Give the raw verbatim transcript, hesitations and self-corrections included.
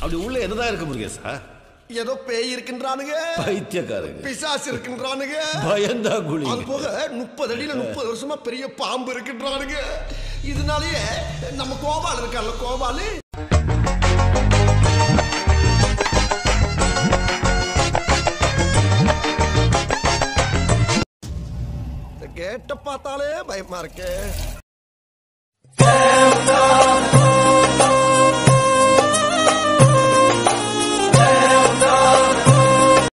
அப்படி உள்ள என்னதான் இருக்கு முருகேசா? ஏதோ பேய் இருக்கின்றானுங்க, பைத்தியக்காரங்க, பிசாசு இருக்கின்றானுங்க, பயந்தா குழி. அது போக முப்பது அடியில முப்பது வருஷமா பெரிய பாம்பு இருக்கின்றானுங்க. இதனாலயே நம்ம கோபால் இருக்கார்ல, கோபாலு கேட்ட பார்த்தாலே பயமா இருக்கு.